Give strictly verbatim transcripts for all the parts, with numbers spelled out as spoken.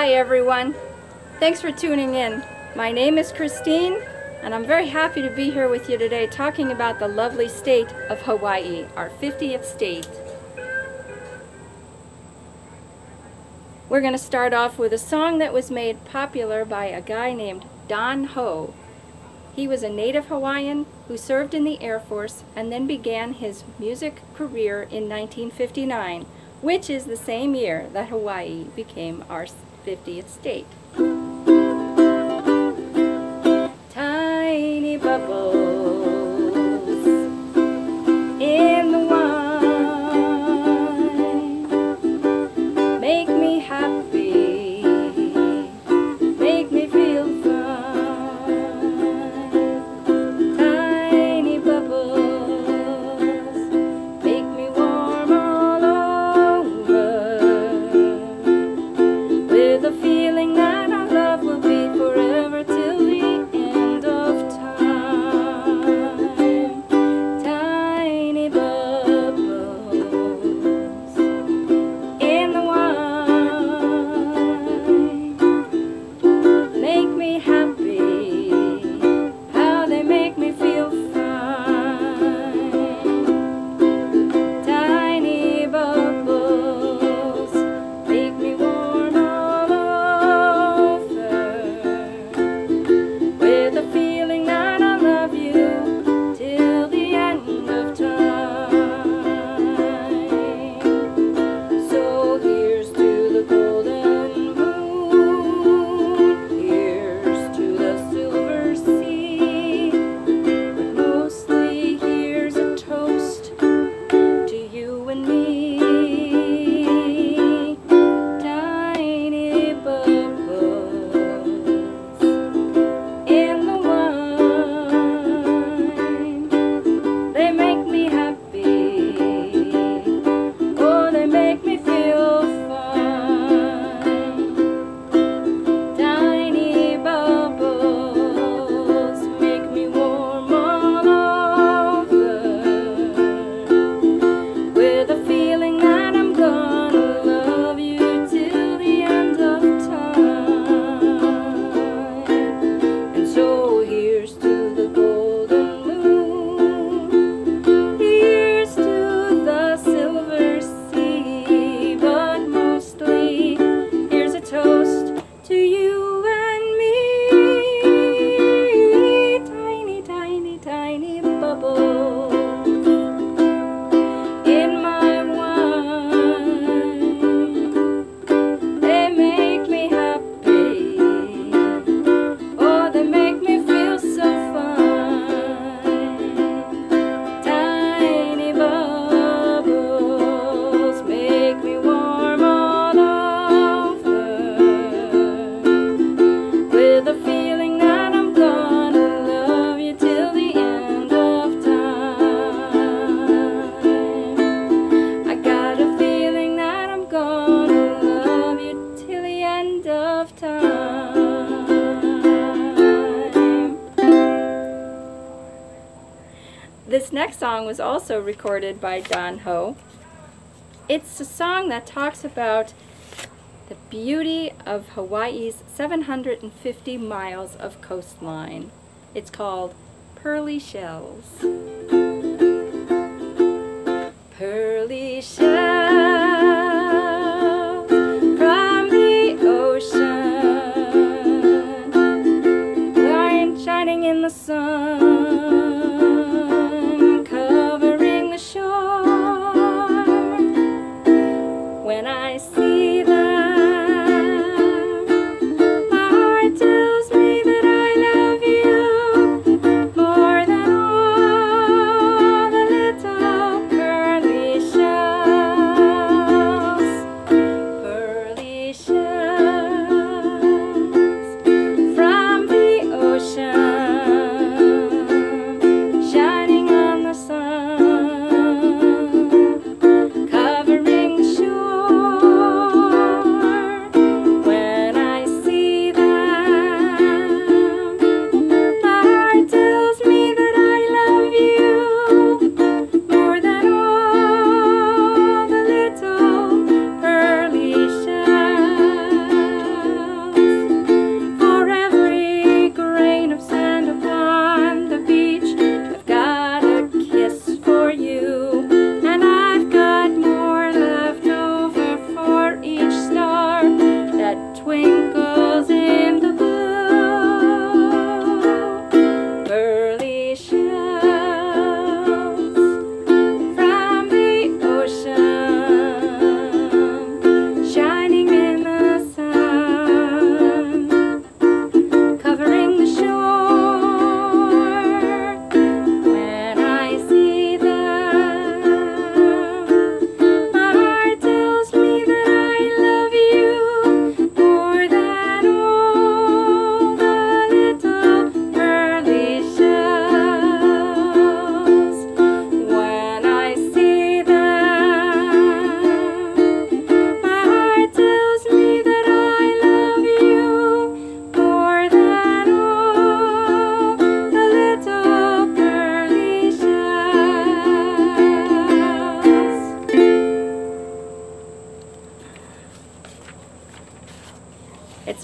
Hi everyone. Thanks for tuning in. My name is Christine and I'm very happy to be here with you today talking about the lovely state of Hawaii, our fiftieth state. We're going to start off with a song that was made popular by a guy named Don Ho. He was a native Hawaiian who served in the Air Force and then began his music career in nineteen fifty-nine, which is the same year that Hawaii became our fiftieth state. Tiny bubbles in the wine make me happy, make me feel fine. Tiny bubbles make me warm all over, with a feeling that our love will be forever till the end of time. Tiny bubbles in the wine make me happy, how they make me feel fine. Tiny bubbles make me warm all over, with a feeling that I'll love you till the end of time. So here's to the golden moon, here's to the silver sea, but mostly here's a toast to you and me. Tiny bubbles in the wine, they make me happy, oh they make me feel fine. Tiny bubbles make me warm all over, with a feeling that I'm gonna love you till the end of time. And so here's to the golden moon, here's to the silver sea, but mostly here's a toast to you and me. Tiny, tiny, tiny bubbles in my wine, they make me happy, oh they make me feel so fine. Tiny bubbles make me warm all over, with a feeling that I'm gonna love you till the end of time. I got a feeling that I'm gonna love you till the end of time. This next song was also recorded by Don Ho. It's a song that talks about the beauty of Hawaii's seven hundred fifty miles of coastline. It's called Pearly Shells. Pearly shells from the ocean, light shining in the sun, covering the shore. When I see them, my heart tells me that I love you more than all the little pearly shells.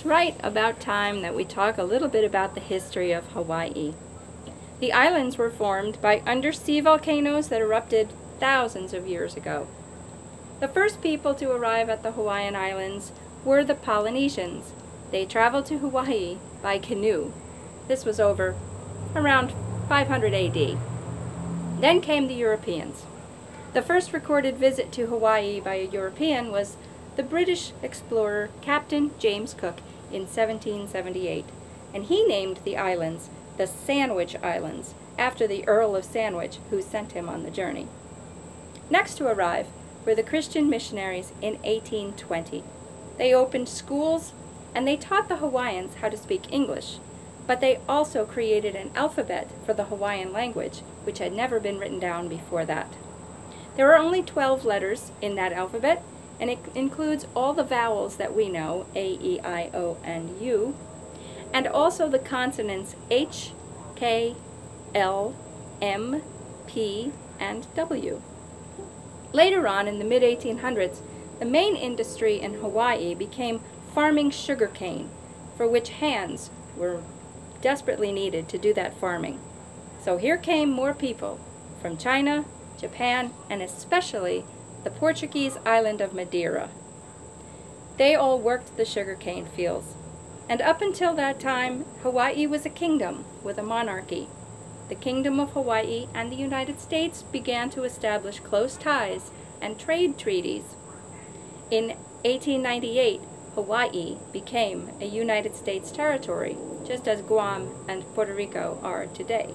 it's right about time that we talk a little bit about the history of Hawaii. The islands were formed by undersea volcanoes that erupted thousands of years ago. The first people to arrive at the Hawaiian Islands were the Polynesians. They traveled to Hawaii by canoe. This was over around five hundred A D. Then came the Europeans. The first recorded visit to Hawaii by a European was the British explorer Captain James Cook in seventeen seventy-eight, and he named the islands the Sandwich Islands, after the Earl of Sandwich who sent him on the journey. Next to arrive were the Christian missionaries in eighteen twenty. They opened schools and they taught the Hawaiians how to speak English, but they also created an alphabet for the Hawaiian language, which had never been written down before that. There are only twelve letters in that alphabet, and it includes all the vowels that we know, A, E, I, O, and U, and also the consonants H, K, L, M, P, and W. Later on, in the mid eighteen hundreds, the main industry in Hawaii became farming sugarcane, for which hands were desperately needed to do that farming. So here came more people from China, Japan, and especially the Portuguese island of Madeira. They all worked the sugarcane fields. And up until that time, Hawaii was a kingdom with a monarchy. The Kingdom of Hawaii and the United States began to establish close ties and trade treaties. In eighteen ninety-eight, Hawaii became a United States territory, just as Guam and Puerto Rico are today.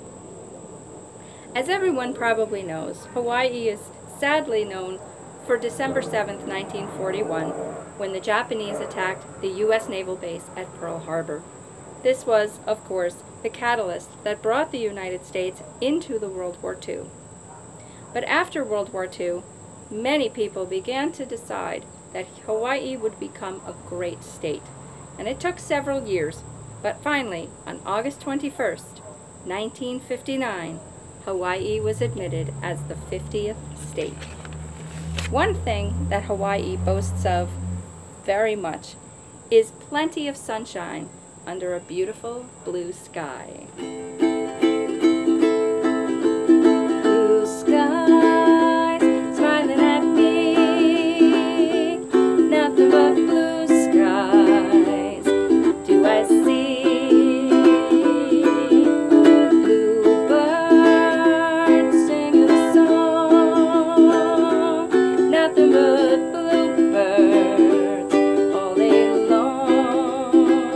As everyone probably knows, Hawaii is sadly known for December seventh, nineteen forty-one, when the Japanese attacked the U S naval base at Pearl Harbor. This was, of course, the catalyst that brought the United States into the World War Two. But after World War Two, many people began to decide that Hawaii would become a great state. And it took several years, but finally, on August twenty-first, nineteen fifty-nine, Hawaii was admitted as the fiftieth state. One thing that Hawaii boasts of very much is plenty of sunshine under a beautiful blue sky. Blue skies smiling at me, nothing but blue skies do I see. Bluebirds singing a song, nothing but bluebirds all day long.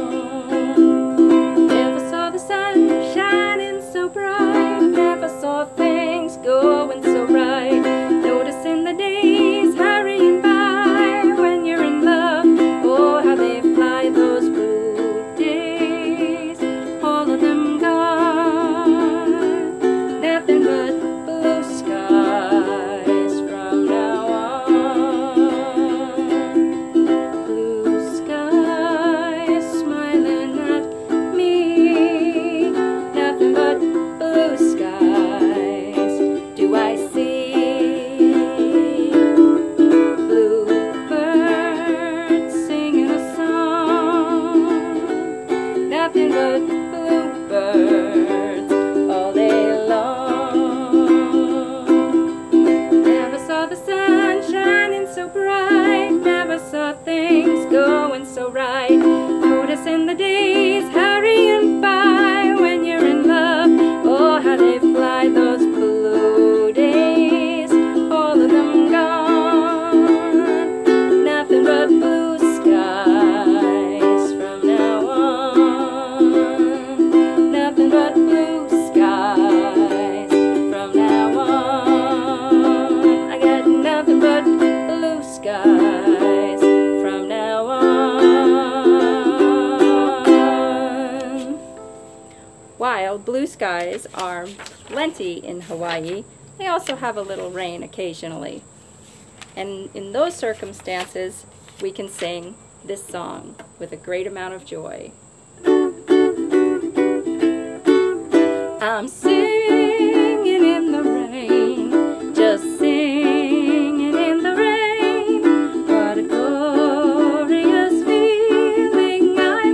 Never saw the sun shining so bright, never saw things going so right. Noticing the days hurrying by when you're in love. Oh, how they fly, those blue days, all of them gone. Nothing but blue skies from now on. Blue skies smiling at me, nothing but blue skies do I see. Bluebirds singing a song, nothing but bluebirds all day long. Never saw the sun shining so bright, never saw things going so right. Noticing the days hurrying by when you're in love. Oh, how they fly, those blue days, all of them gone. Nothing but blue skies from now on. Nothing but blue skies from now on. I got nothing but blue skies from now on. While blue skies are plenty in Hawaii, they also have a little rain occasionally. And in those circumstances, we can sing this song with a great amount of joy. I'm singing in the rain, just singing in the rain. What a glorious feeling I'm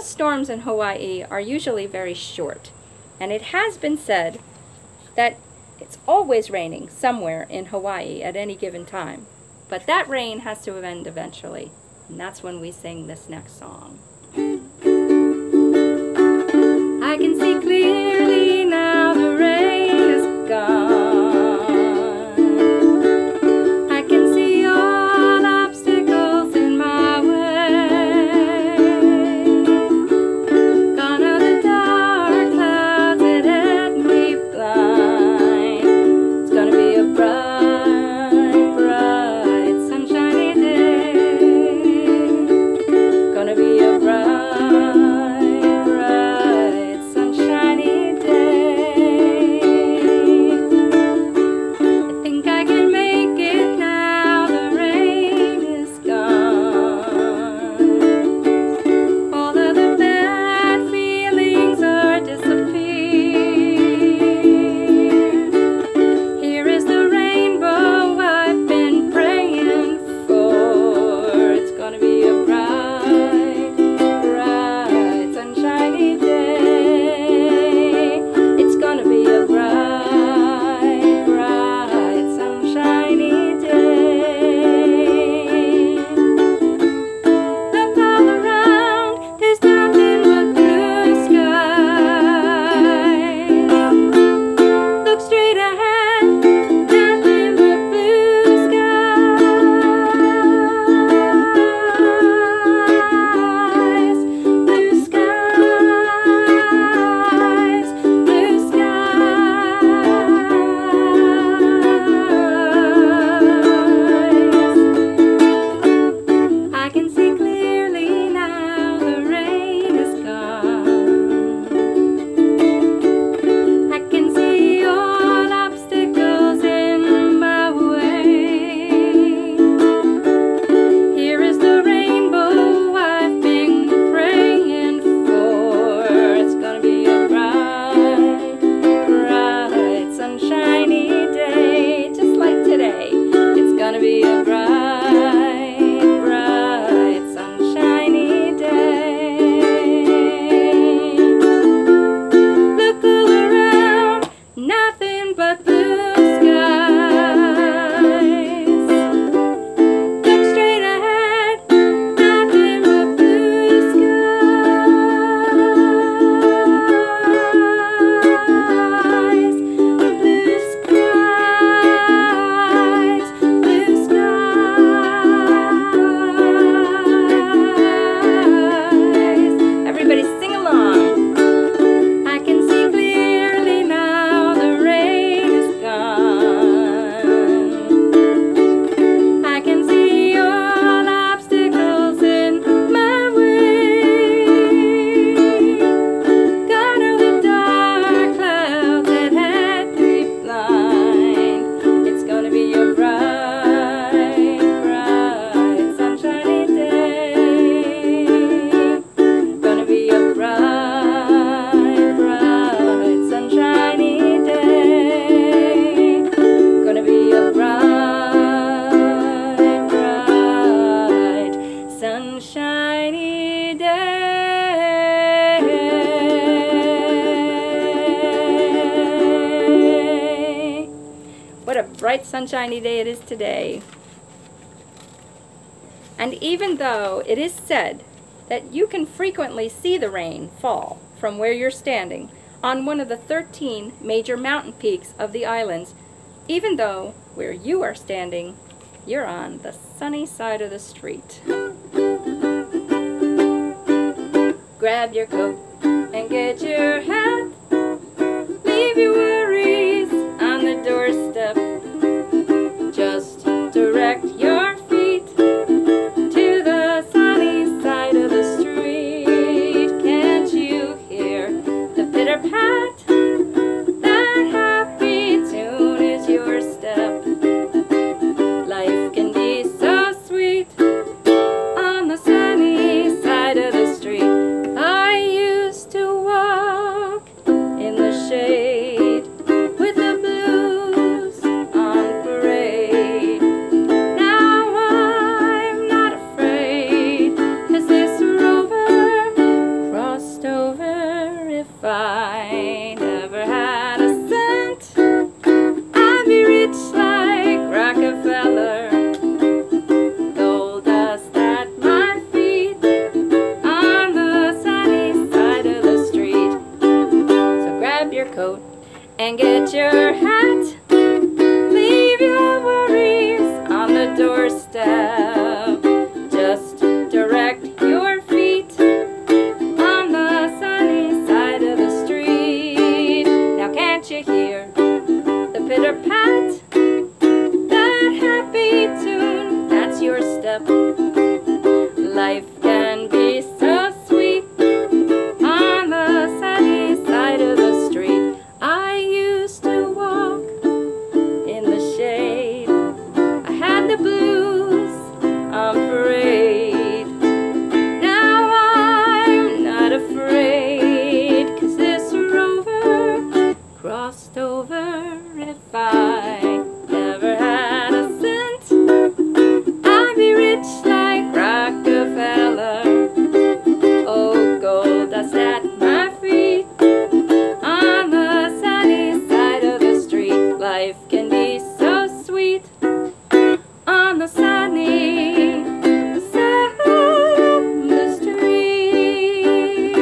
most storms in Hawaii are usually very short, and it has been said that it's always raining somewhere in Hawaii at any given time. But that rain has to end eventually, and that's when we sing this next song. I can see clearly now the rain is gone. I can see all obstacles in my way. Gone are the dark clouds that had me blind. It's gonna be a bright, bright, sunshiny day. Gonna be a bright, bright sunshiny day it is today. And even though it is said that you can frequently see the rain fall from where you're standing on one of the thirteen major mountain peaks of the islands, even though where you are standing, you're on the sunny side of the street. Grab your coat and get your hat. Leave your worries on the doorstep. Just direct your feet to the sunny side of the street. Can't you hear the pitter-pat? That happy tune is your step. Life can be so sweet on the sunny side of the street. I used to walk in the shade step. Just direct your feet on the sunny side of the street. Now can't you hear the pitter-pat? That happy tune, that's your step. Life can be so sweet on the sunny side of the street. I used to walk in the shade. I had the blues on parade. Now I'm not afraid, 'cause this rover crossed over. If I never had a cent, I'd be rich like Rockefeller. Oh, gold dust at my feet on the sunny side of the street. Life can be so sweet on the sunny side of the street.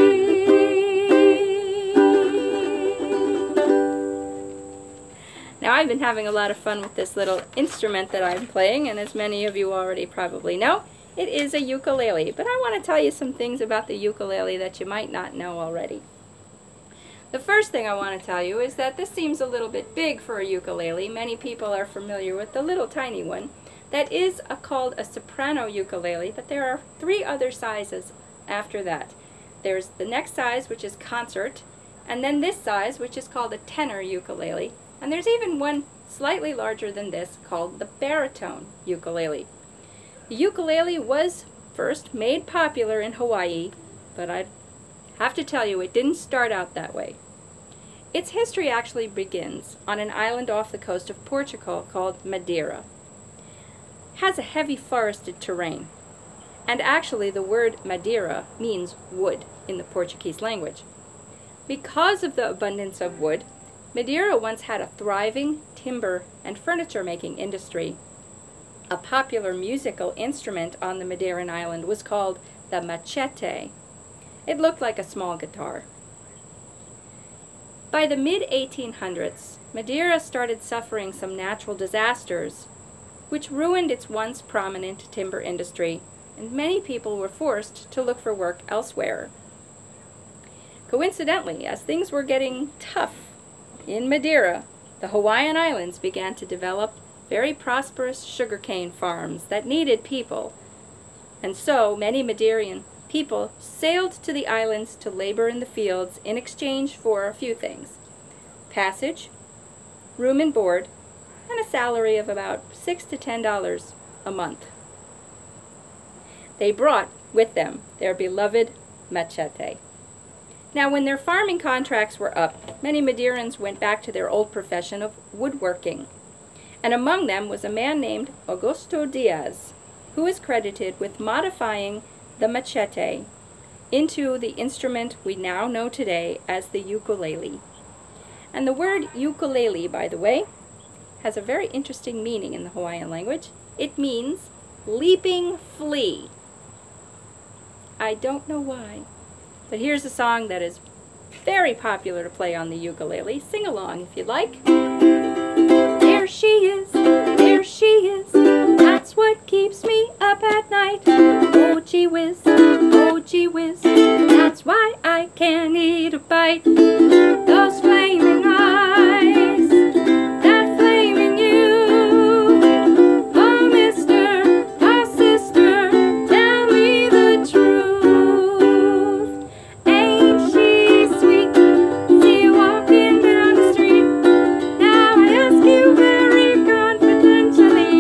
Now, I've been having a lot of fun with this little instrument that I'm playing, and as many of you already probably know, it is a ukulele. But I want to tell you some things about the ukulele that you might not know already. The first thing I want to tell you is that this seems a little bit big for a ukulele. Many people are familiar with the little tiny one. That is a, called a soprano ukulele, but there are three other sizes after that. There's the next size, which is concert, and then this size, which is called a tenor ukulele, and there's even one slightly larger than this called the baritone ukulele. The ukulele was first made popular in Hawaii, but I have to tell you, it didn't start out that way. Its history actually begins on an island off the coast of Portugal called Madeira. It has a heavy forested terrain, and actually the word Madeira means wood in the Portuguese language. Because of the abundance of wood, Madeira once had a thriving timber and furniture making industry. A popular musical instrument on the Madeiran island was called the machete. It looked like a small guitar. By the mid eighteen hundreds, Madeira started suffering some natural disasters, which ruined its once prominent timber industry, and many people were forced to look for work elsewhere. Coincidentally, as things were getting tough in Madeira, the Hawaiian Islands began to develop very prosperous sugarcane farms that needed people, and so many Madeiran people sailed to the islands to labor in the fields in exchange for a few things: passage, room and board, and a salary of about six to ten dollars a month. They brought with them their beloved machete. Now, when their farming contracts were up, many Madeirans went back to their old profession of woodworking, and among them was a man named Augusto Diaz, who is credited with modifying the machete into the instrument we now know today as the ukulele. And the word ukulele, by the way, has a very interesting meaning in the Hawaiian language. It means leaping flea. I don't know why, but here's a song that is very popular to play on the ukulele. Sing along if you'd like. There she is, there she is, that's what keeps me up at night. Oh gee whiz, oh gee whiz, that's why I can't eat a bite. Those flaming eyes, that flaming you, oh mister, oh sister, tell me the truth. Ain't she sweet, see you walking down the street. Now I ask you very confidentially,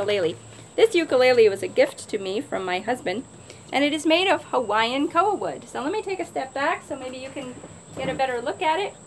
ukulele. This ukulele was a gift to me from my husband, and it is made of Hawaiian koa wood. So let me take a step back so maybe you can get a better look at it.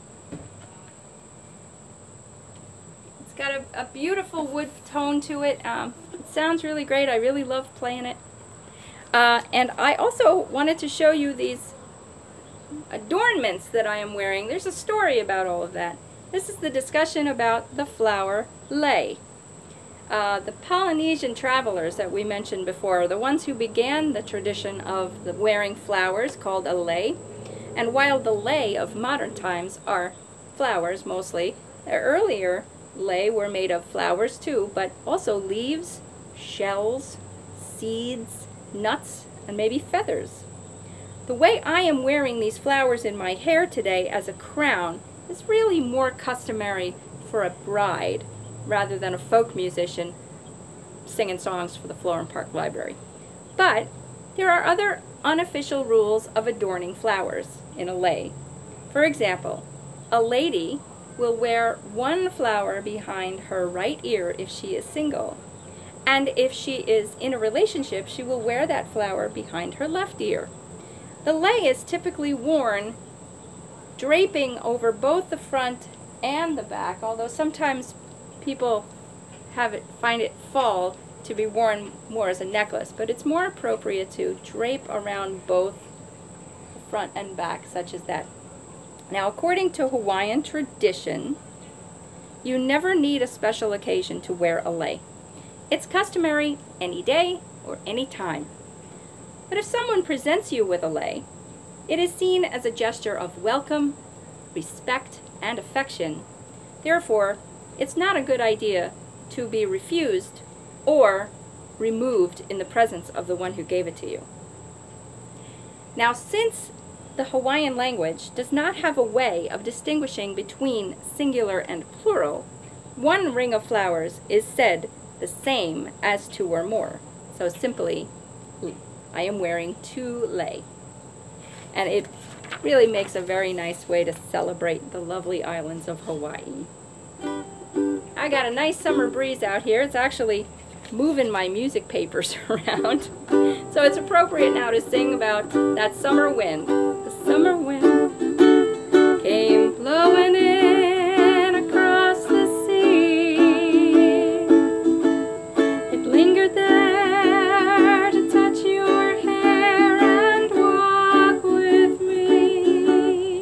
It's got a, a beautiful wood tone to it. Um, it sounds really great. I really love playing it. Uh, and I also wanted to show you these adornments that I am wearing. There's a story about all of that. This is the discussion about the flower lei. Uh, the Polynesian travelers that we mentioned before are the ones who began the tradition of the wearing flowers called a lei. And while the lei of modern times are flowers mostly, the earlier lei were made of flowers too, but also leaves, shells, seeds, nuts, and maybe feathers. The way I am wearing these flowers in my hair today as a crown is really more customary for a bride rather than a folk musician singing songs for the Florham Park Library. But there are other unofficial rules of adorning flowers in a lei. For example, a lady will wear one flower behind her right ear if she is single, and if she is in a relationship, she will wear that flower behind her left ear. The lei is typically worn draping over both the front and the back, although sometimes people have it, find it fall to be worn more as a necklace, but it's more appropriate to drape around both the front and back, such as that. Now, according to Hawaiian tradition, you never need a special occasion to wear a lei. It's customary any day or any time. But if someone presents you with a lei, it is seen as a gesture of welcome, respect, and affection. Therefore, it's not a good idea to be refused or removed in the presence of the one who gave it to you. Now, since the Hawaiian language does not have a way of distinguishing between singular and plural, one ring of flowers is said the same as two or more. So simply, I am wearing two lei. And it really makes a very nice way to celebrate the lovely islands of Hawaii. I got a nice summer breeze out here. It's actually moving my music papers around. So it's appropriate now to sing about that summer wind. The summer wind came blowing in across the sea. It lingered there to touch your hair and walk with me.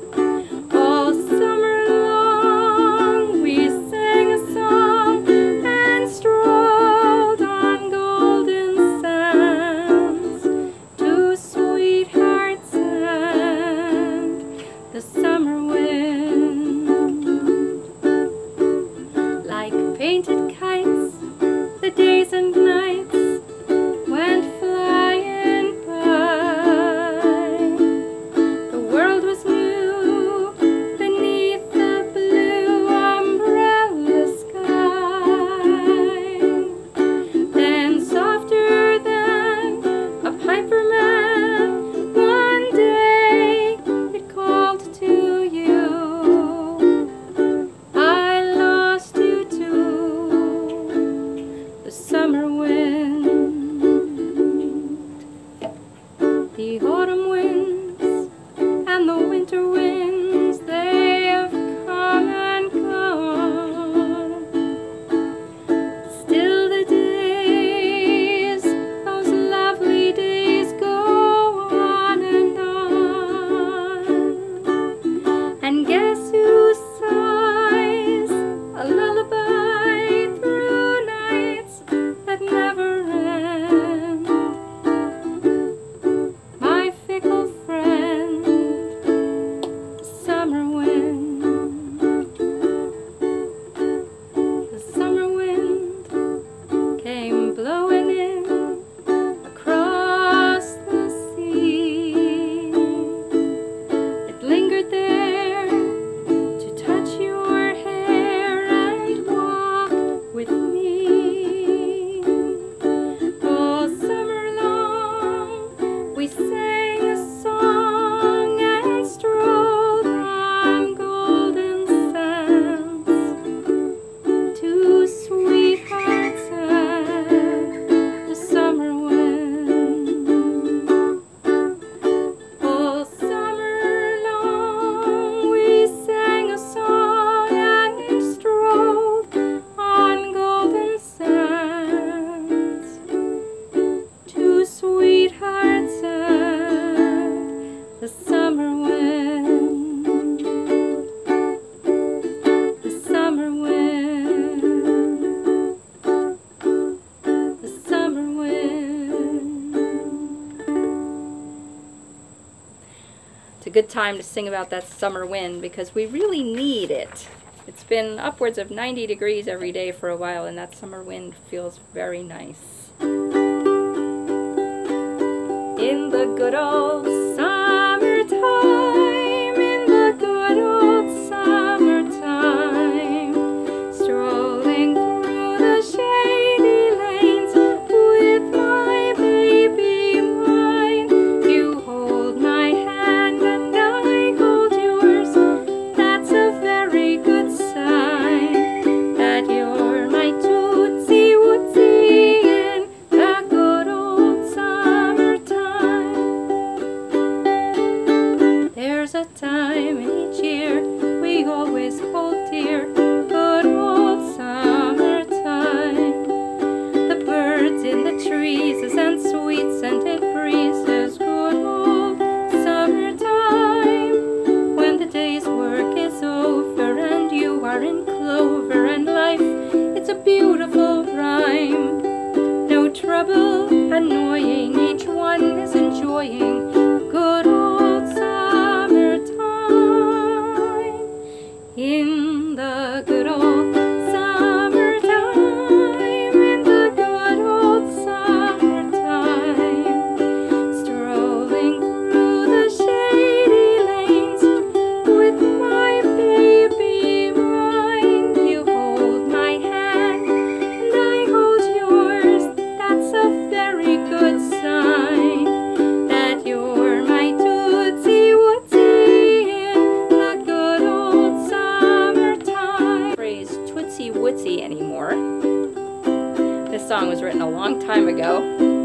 All summer long we sang a song and strolled on golden sands to sweethearts and the summer wind. Like painted kites, the days and nights went flying by. The world was new beneath the blue umbrella sky. Then softer than a piper man, one day it called to you. I lost you to the summer wind. The autumn winds and the winter winds, they have come and gone. Still the days, those lovely days, go on and on. And guess who sighs a lullaby through nights that never good time to sing about that summer wind because we really need it. It's been upwards of ninety degrees every day for a while, and that summer wind feels very nice. In the good old summertime, in the good old summertime, strolling through the shady lanes with my baby mine, you hold my hand and I hold yours. That's a very good sign that you're my tootsie wootsie in the good old summertime. There's a time in each year we always hold dear, good old summertime. The birds in the trees and sweet scented breezes, good old summertime. When the day's work is over and you are in clover and life, it's a beautiful rhyme. No trouble annoying, each one is enjoying good old summertime. In the good old summertime, in the good old summertime, strolling through the shady lanes with my baby mine, you hold my hand and I hold yours. That's a very good sign that you're my tootsie wootsie in the good old summertime. Phrase tootsie wootsie anymore. This song was written a long time ago.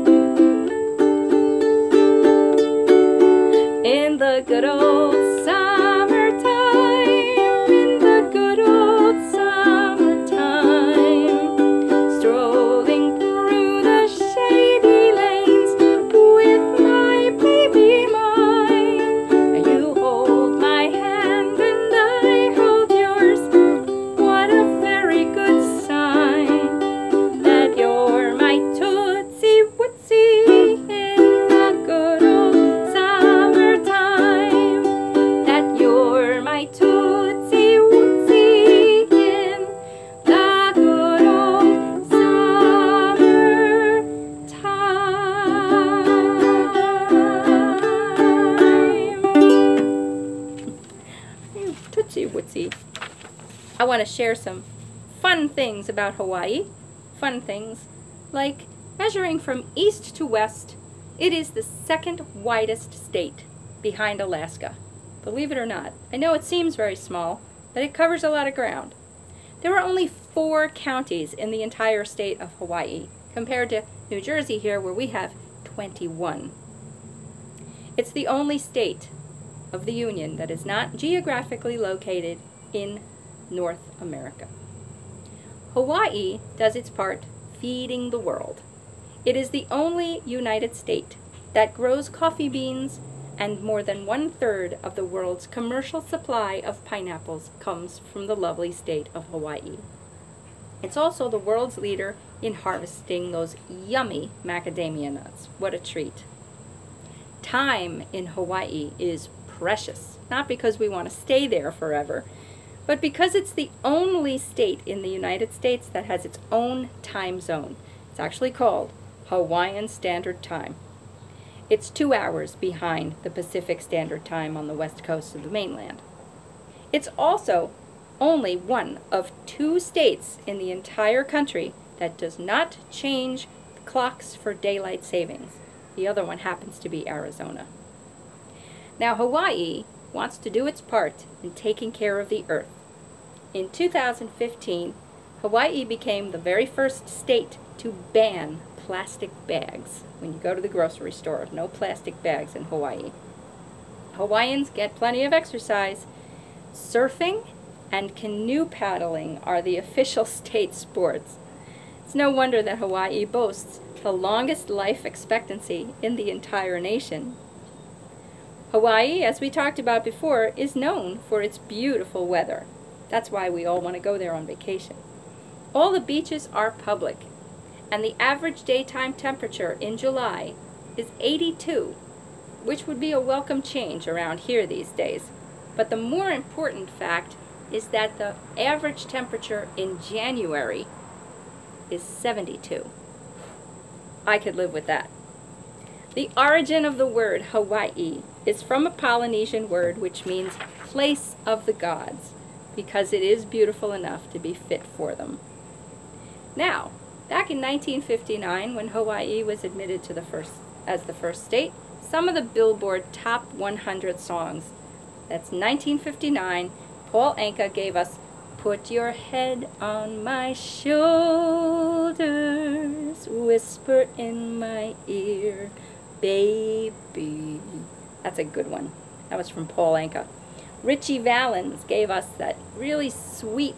In the good old summertime, in the good old summertime, strolling through the shady lanes with my baby mine, you hold my hand and I hold yours. What a very good sign that you're my tootsie wootsie in the good old summertime, that you're my tootsie wootsie in the good old summertime. Tootsie wootsie. I want to share some fun things about Hawaii. Fun things like measuring from east to west, it is the second widest state behind Alaska. Believe it or not. I know it seems very small, but it covers a lot of ground. There are only four counties in the entire state of Hawaii, compared to New Jersey here where we have twenty-one. It's the only state of the Union that is not geographically located in North America. Hawaii does its part feeding the world. It is the only United States that grows coffee beans, and more than one-third of the world's commercial supply of pineapples comes from the lovely state of Hawaii. It's also the world's leader in harvesting those yummy macadamia nuts. What a treat. Time in Hawaii is precious, not because we want to stay there forever, but because it's the only state in the United States that has its own time zone. It's actually called Hawaiian Standard Time. It's two hours behind the Pacific Standard Time on the west coast of the mainland. It's also only one of two states in the entire country that does not change clocks for daylight savings. The other one happens to be Arizona. Now Hawaii wants to do its part in taking care of the earth. In two thousand fifteen, Hawaii became the very first state to ban plastic bags. When you go to the grocery store, no plastic bags in Hawaii. Hawaiians get plenty of exercise. Surfing and canoe paddling are the official state sports. It's no wonder that Hawaii boasts the longest life expectancy in the entire nation. Hawaii, as we talked about before, is known for its beautiful weather. That's why we all want to go there on vacation. All the beaches are public, and the average daytime temperature in July is eighty-two, which would be a welcome change around here these days. But the more important fact is that the average temperature in January is seventy-two. I could live with that. The origin of the word Hawaii is from a Polynesian word which means place of the gods, because it is beautiful enough to be fit for them. Now, back in nineteen fifty-nine, when Hawaii was admitted to the first, as the first state, some of the Billboard Top one hundred songs, that's nineteen fifty-nine, Paul Anka gave us Put Your Head on My Shoulders, Whisper in My Ear, Baby. That's a good one. That was from Paul Anka. Richie Valens gave us that really sweet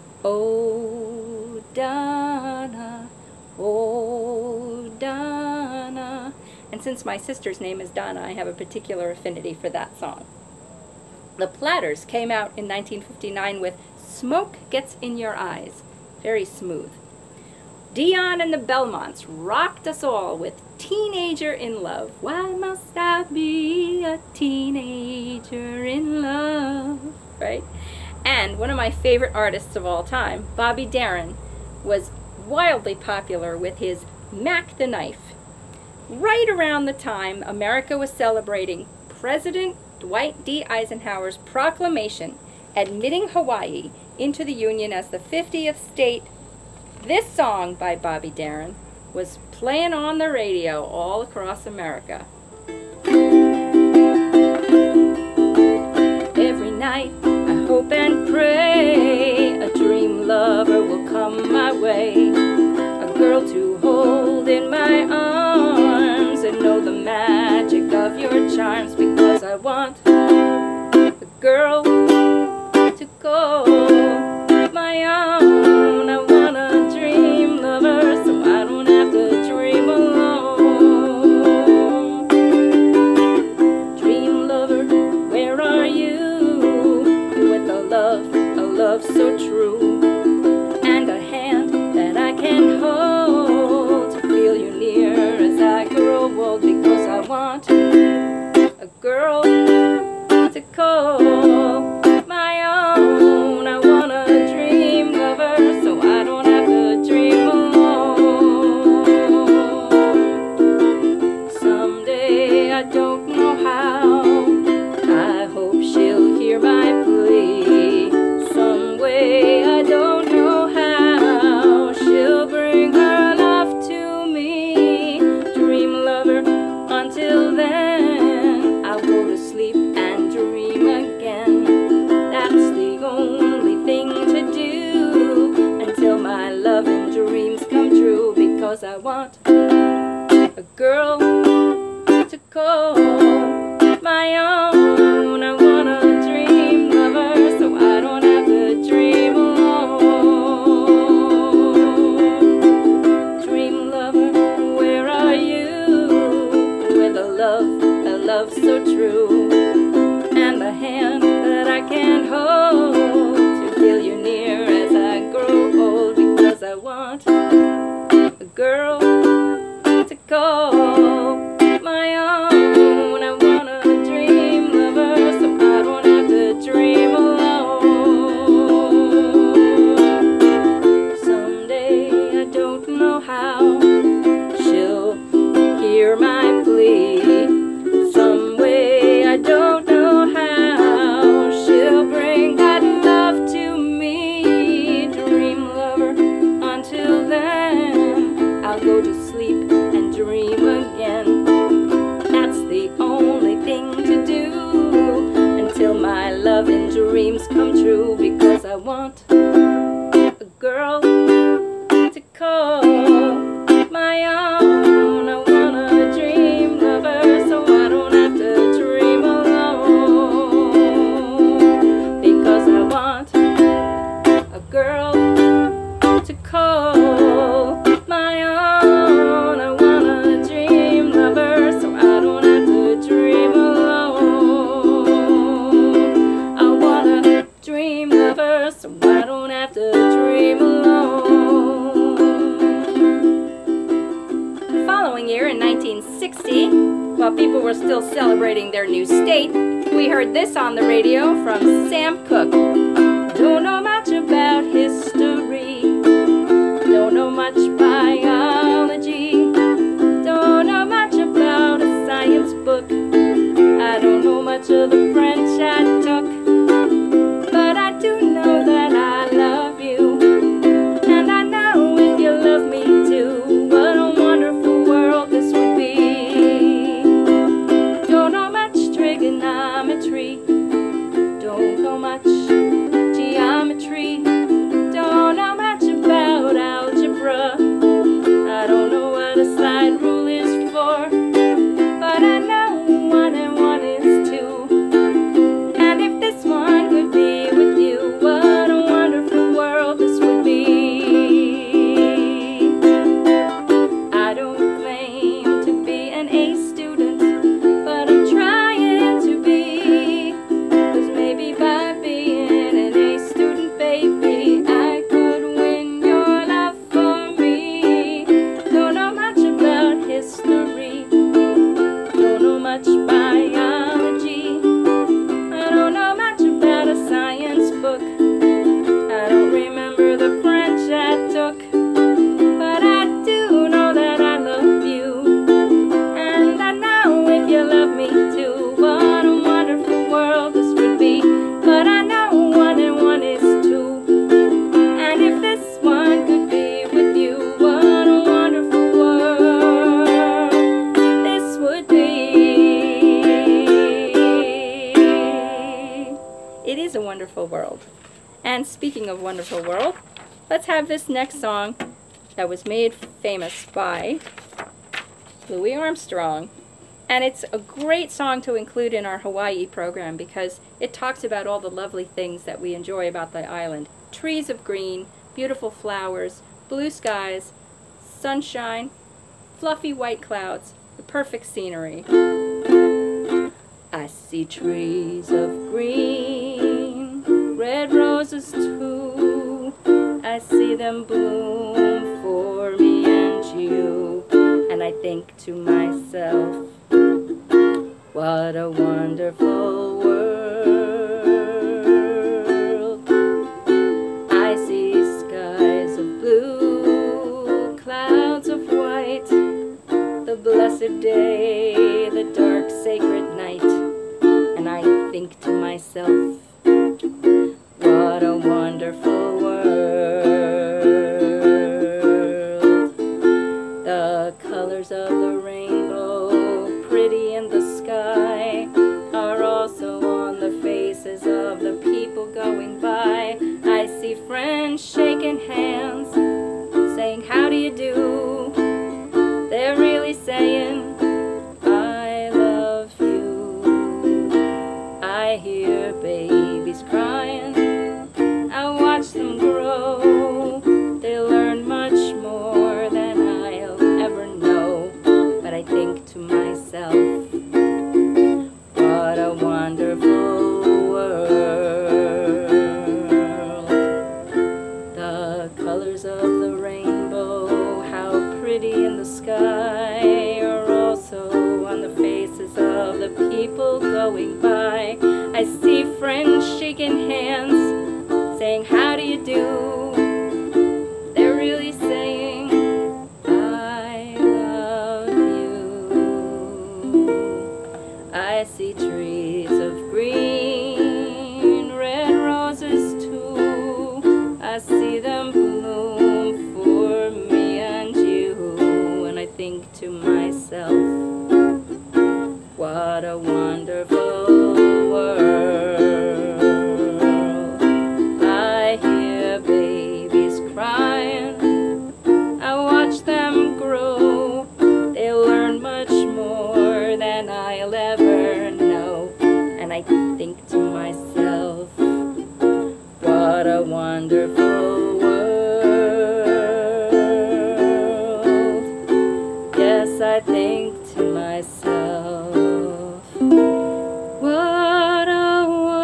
Oh Donna, Oh Donna. And since my sister's name is Donna, I have a particular affinity for that song. The Platters came out in nineteen fifty-nine with Smoke Gets in Your Eyes. Very smooth. Dion and the Belmonts rocked us all with Teenager in Love. Why must I be a teenager in love? Right? And one of my favorite artists of all time, Bobby Darin, was wildly popular with his Mac the Knife. Right around the time America was celebrating President Dwight D. Eisenhower's proclamation admitting Hawaii into the Union as the fiftieth state, this song by Bobby Darin was playing on the radio all across America. Every night I hope and pray a dream lover will come my way, a girl to hold in my arms and know the magic of your charms, because I want a girl to call my own. I want a dream lover so I don't have to dream alone. Dream lover, where are you? With a love, a love so true, and a hand that I can hold to feel you near as I grow old, because I want a girl to call my own. I want a dream lover so I don't have to dream alone. Someday, I don't know how, I hope she'll hear my plea. Some way, I don't know how, she'll bring her love to me. Dream lover, until then I'll go to sleep and dream again. That's the only thing to do until my love and dreams come true, because I want a girl to call my own. I want a dream lover so I don't have to dream alone. Dream lover, where are you? With a love, a love so true, and a hand that I can hold to feel you near as I grow old, because I want a girl to call my own. I want a dream lover so I don't have to dream alone. Someday, I don't know how, she'll hear my plea. Some way, I don't know how, she'll bring that love to me. Dream lover, until then I'll go to sleep and dream again. That's the only thing to do until my love and dreams come true, because I want a girl to call my own. I want a dream lover so I don't have to dream alone, because I want a girl to call my own. I want a dream lover so I don't have to dream alone. I want a dream lover so I don't have to dream alone. The following year, in nineteen sixty, While people were still celebrating their new state, we heard this on the radio from Sam Cooke. Don't know much about history, don't know much biology, don't know much about a science book, I don't know much of the French I took, but I do know that I love you, and I know if you love me too, what a wonderful world this would be. Don't know much trigonometry, don't know much geometry, don't know much about algebra, I don't know what a slide rule is for, but I know one and one is two, and if this one could be with you, what a wonderful world this would be. I don't claim to be an A student, but I'm trying to be, 'cause maybe by being an A student, baby, I could win your love for me. Don't know much about history, don't know much biology, I don't know much about a science book, I don't remember the French I took, but I do know that I love you, and I know if you love me too, what a wonderful world this would be. But I know one and one is two, and if this one could be with you, what a wonderful world this would be. It is a wonderful world. And speaking of wonderful world, let's have this next song that was made famous by Louis Armstrong. And it's a great song to include in our Hawaii program because it talks about all the lovely things that we enjoy about the island. Trees of green, beautiful flowers, blue skies, sunshine, fluffy white clouds, the perfect scenery. I see trees of green, red roses too, I see them bloom for me and you, and I think to myself, what a wonderful world. I see skies of blue, clouds of white, the blessed day, the dark sacred night, and I think to myself, what a wonderful world. The colors of the rainbow, pretty in the sky, are also on the faces of the people going by. I see friends shaking hands, saying, how do you do? They're really saying, I love you. I hear babies crying, I watch them grow. They learn much more than I'll ever know. But I think to myself, what a wonderful world. The colors of the rainbow, how pretty in the sky, are also on the faces of the people going by. I see friends shaking hands, saying, how do you do? They're really saying, I love you. I see trees of green, red roses too, I see them bloom for me and you, and I think to myself, what a wonderful world. I hear babies crying, I watch them grow. They learn much more than I'll ever know. And I think to myself, what a wonderful world. Yes, I think to myself, what a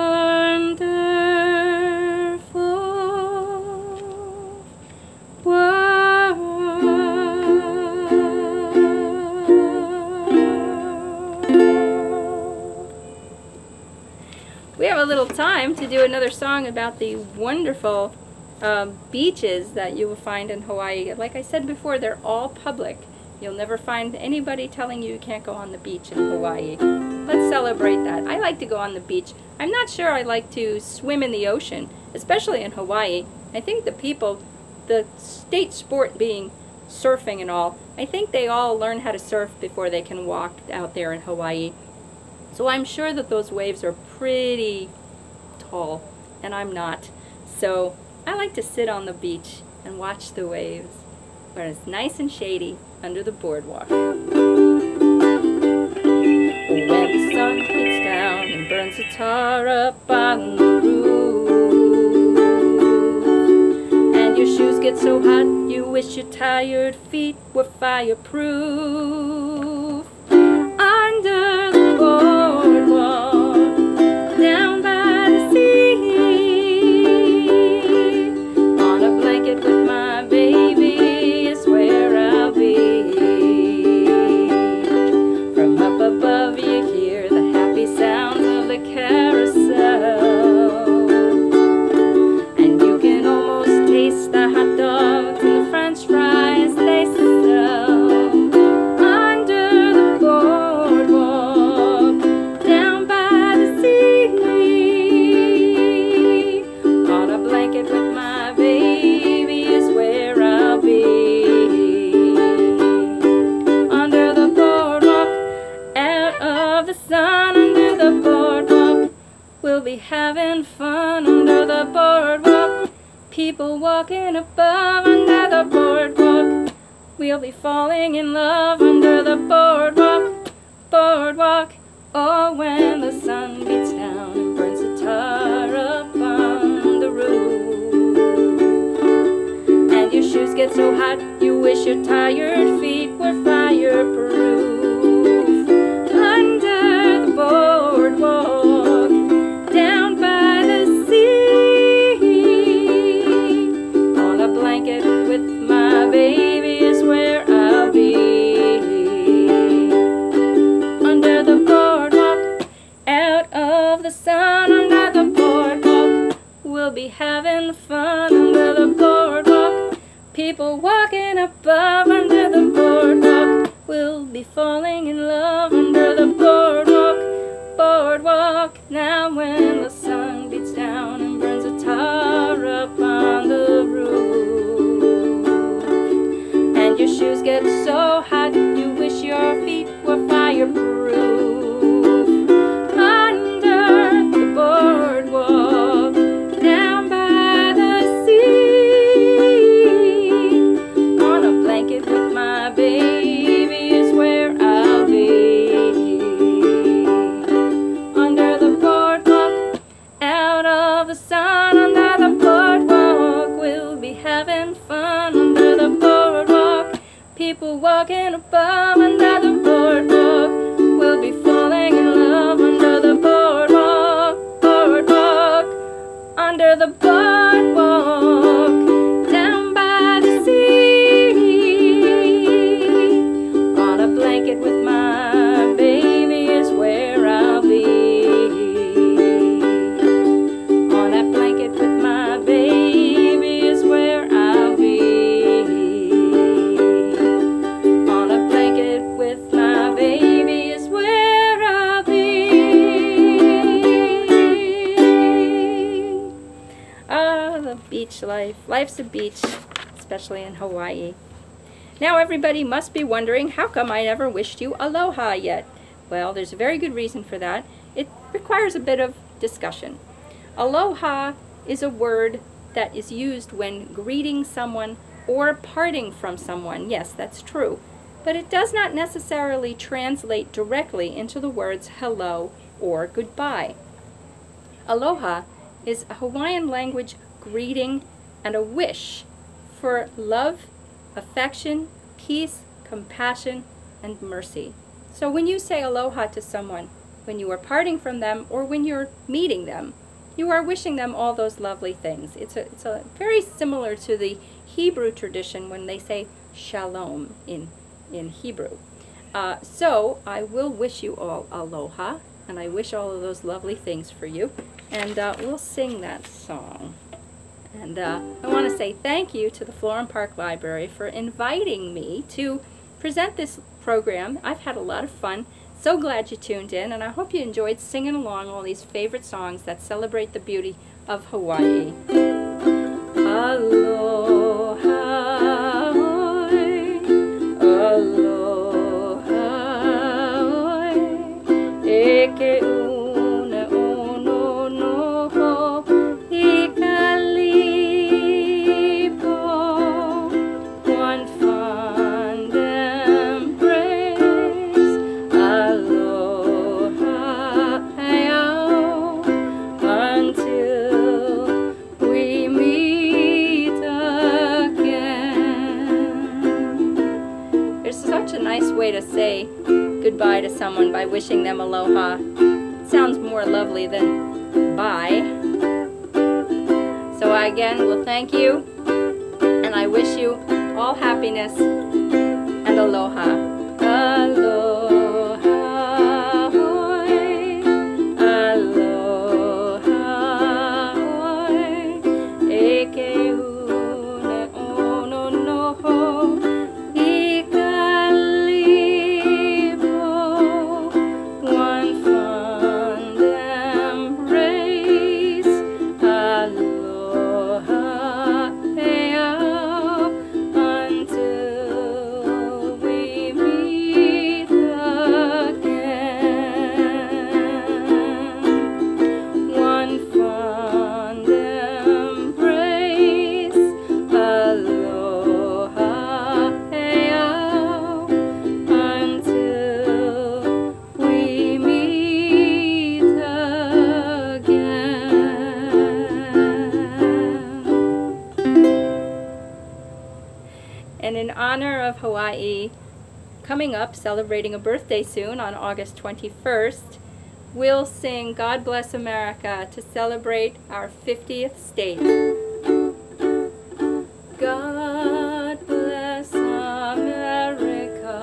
wonderful world. time to do another song about the wonderful um, beaches that you will find in Hawaii. Like I said before, they're all public. You'll never find anybody telling you you can't go on the beach in Hawaii. Let's celebrate that. I like to go on the beach. I'm not sure I like to swim in the ocean, especially in Hawaii. I think the people, the state sport being surfing and all, I think they all learn how to surf before they can walk out there in Hawaii. So I'm sure that those waves are pretty tall, and I'm not. So I like to sit on the beach and watch the waves where it's nice and shady under the boardwalk. When the sun hits down and burns the tar up on the roof, and your shoes get so hot you wish your tired feet were fireproof. Under the boardwalk, down by the sea, on a blanket with my baby is where I'll be. From up above you hear the happy sounds of the carousel, and you can almost taste the hot dogs and the french fries they sell. Under the boardwalk, down by the sea, on a blanket with my baby is where I'll be. Under the boardwalk, out of the sun, under the boardwalk, we'll be having fun. Under the boardwalk, people walking above. Under the boardwalk, we'll be falling in love. Under the boardwalk, boardwalk, oh, when the sun beats down and burns the tar up on the roof, and your shoes get so hot you wish your tired feet were fireproof. Under the boardwalk, down by the sea, on a blanket with my baby is where I'll be. Under the boardwalk, out of the sun, under the boardwalk, we'll be having fun. Under the boardwalk, people walking above. Under the boardwalk, we'll be falling in love. Under the boardwalk, boardwalk, now when the sun beats down and burns the tar up on the roof, and your shoes get so hot you wish your feet were fireproof. Under the boardwalk, down by the sea, on a blanket with my baby is where I'll be. Under the boardwalk, out of the sun, under the boardwalk, we'll be having fun. Under the boardwalk, people walking above. Under the boardwalk, we'll be falling in love. Under the boardwalk, boardwalk, under the boardwalk, down by the sea, on a blanket with my baby is where I'll be. On that blanket with my baby is where I'll be. On a blanket with my baby is where I'll be. Ah, the beach life. Life's a beach, especially in Hawaii. Now everybody must be wondering, how come I never wished you aloha yet? Well, there's a very good reason for that. It requires a bit of discussion. Aloha is a word that is used when greeting someone or parting from someone. Yes, that's true. But it does not necessarily translate directly into the words hello or goodbye. Aloha is a Hawaiian language greeting and a wish for love, affection, peace, compassion, and mercy. So when you say aloha to someone, when you are parting from them or when you're meeting them, you are wishing them all those lovely things. It's a, it's a very similar to the Hebrew tradition when they say shalom in, in Hebrew. Uh, so I will wish you all aloha, and I wish all of those lovely things for you. and uh, we'll sing that song. And uh, I want to say thank you to the Florham Park Library for inviting me to present this program. I've had a lot of fun. So glad you tuned in, and I hope you enjoyed singing along all these favorite songs that celebrate the beauty of Hawaii. Aloha, aloha, eke una ono noho ikalipo, one fond embrace. Aloha, until we meet again. There's such a nice way to say goodbye to someone by wishing them aloha. It sounds more lovely than bye. So I again will thank you, and I wish you all happiness and aloha. Aloha, hoi, aloha, hoi, eke une ono noho ikalipo, one fond embrace. Aloha, heao, until we meet again. One fond embrace. Aloha, heao, until we meet again. And in honor of Hawaii coming up, celebrating a birthday soon on August twenty-first, we'll sing God Bless America to celebrate our fiftieth state. God bless America,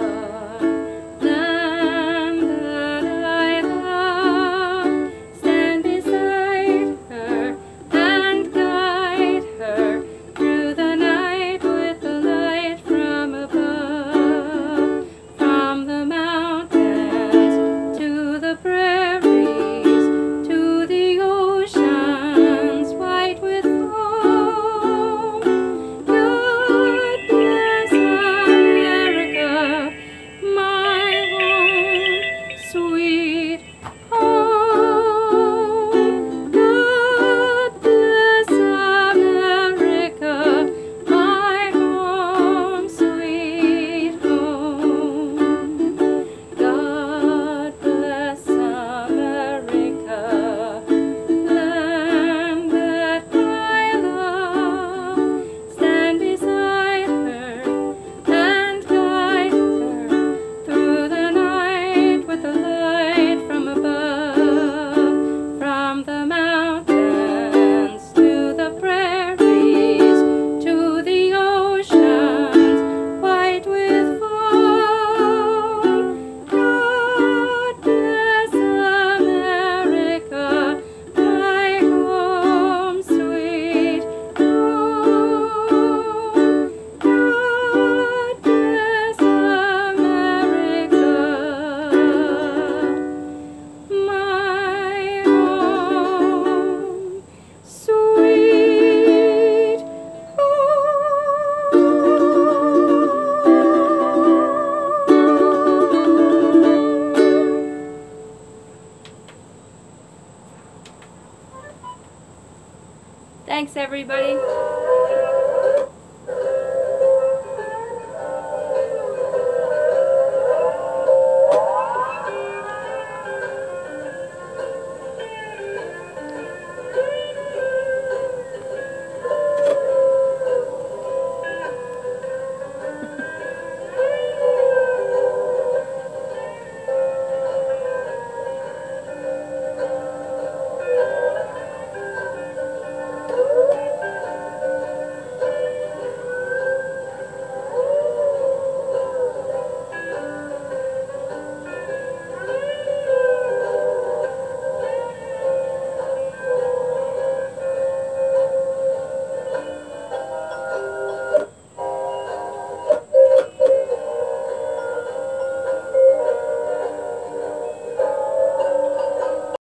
land that I love. Stand beside her and guide her through the night with the light from above. From the mountains to the prairies, to the oceans white with foam. God bless America, my home, sweet home. God bless America, my home, sweet home. God bless America, land that I love. Stand beside her and guide her through the night with the light from above. From the mountains to the prairies, to the oceans white with foam. God bless America, my home, sweet home. God bless America, my home, sweet home. Thanks, everybody.